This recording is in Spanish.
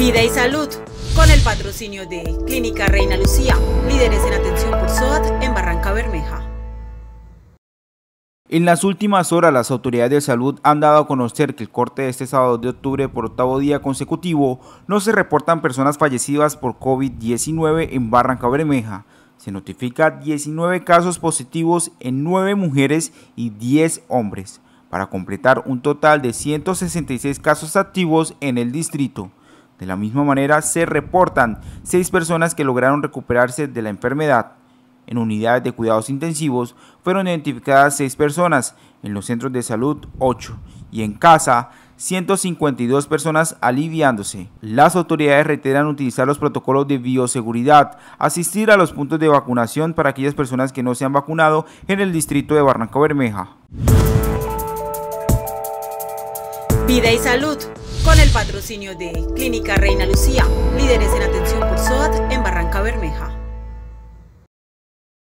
Vida y salud, con el patrocinio de Clínica Reina Lucía, líderes en atención por SOAT en Barrancabermeja. En las últimas horas, las autoridades de salud han dado a conocer que el corte de este sábado de octubre por octavo día consecutivo no se reportan personas fallecidas por COVID-19 en Barrancabermeja. Se notifica 19 casos positivos en 9 mujeres y 10 hombres, para completar un total de 166 casos activos en el distrito. De la misma manera, se reportan 6 personas que lograron recuperarse de la enfermedad. En unidades de cuidados intensivos fueron identificadas 6 personas, en los centros de salud 8 y en casa 152 personas aliviándose. Las autoridades reiteran utilizar los protocolos de bioseguridad, asistir a los puntos de vacunación para aquellas personas que no se han vacunado en el distrito de Barrancabermeja. Vida y salud, con el patrocinio de Clínica Reina Lucía, líderes en atención